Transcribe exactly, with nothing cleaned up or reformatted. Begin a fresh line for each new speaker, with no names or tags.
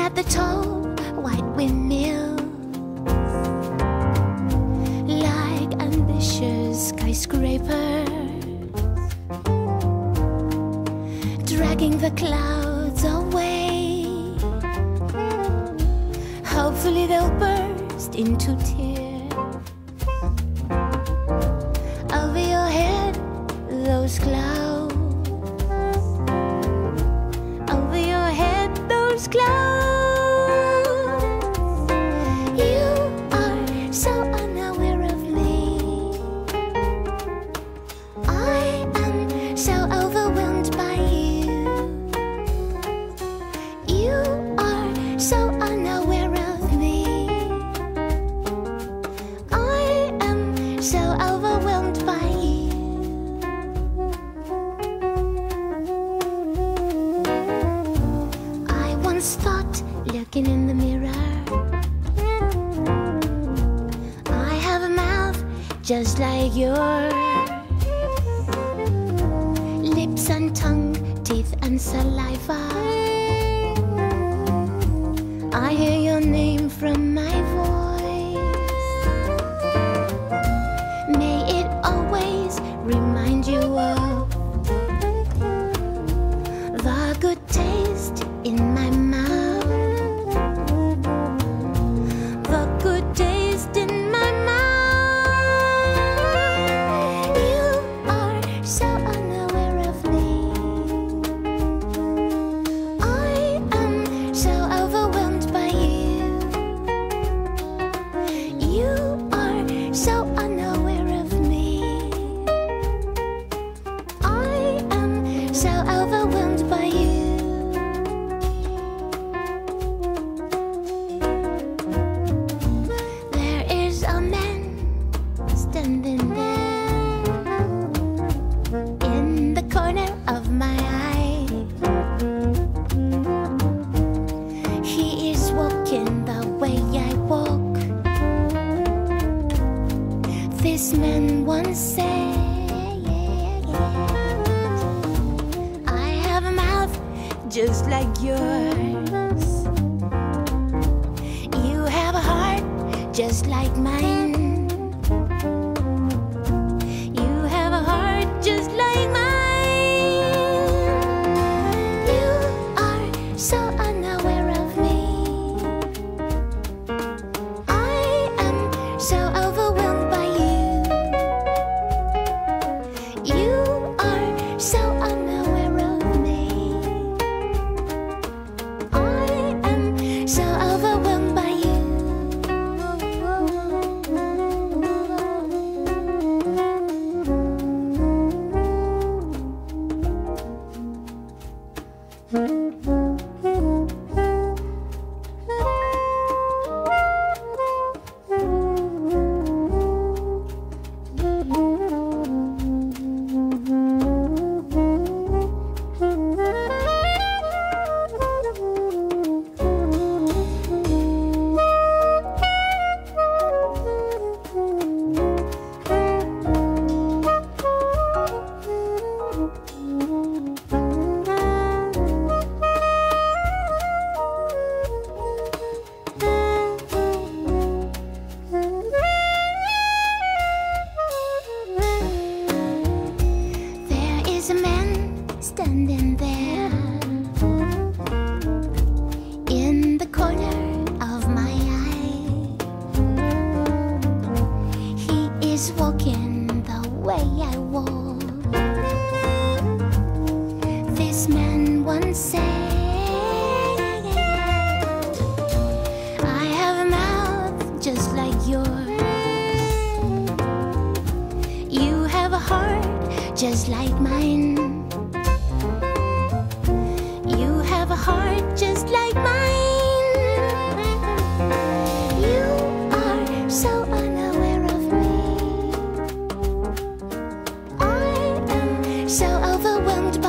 at the tall white windmill, like ambitious skyscrapers, dragging the clouds away. Hopefully they'll burst into tears. Over your head, those clouds. Over your head, those clouds. You are so unaware of me. I am so overwhelmed by you. You are so unaware of me. I am so overwhelmed by you. I once thought, looking in the mirror, I have a mouth just like yours. Lips and tongue, teeth and saliva. I hear your name from my voice. May it always remind you of the good taste in my mouth. The good taste in my mouth. You are so unaware of me. I am so overwhelmed by you. You are so unaware of me. I am so overwhelmed by you. There is a man standing there in the corner of my eye. He is walking the way I walk. This man once said, I have a mouth just like yours. You have a heart just like mine. You have a heart just like mine. You are so unaware of me. I am so overwhelmed by you. You are so unaware of me. I am so overwhelmed by you. There is a man standing there in the corner of my eye. He is walking the way I walk. This man once said, I have a mouth just like yours. You have a heart just like mine. You have a heart just like mine. You are so unaware of me. I am so overwhelmed by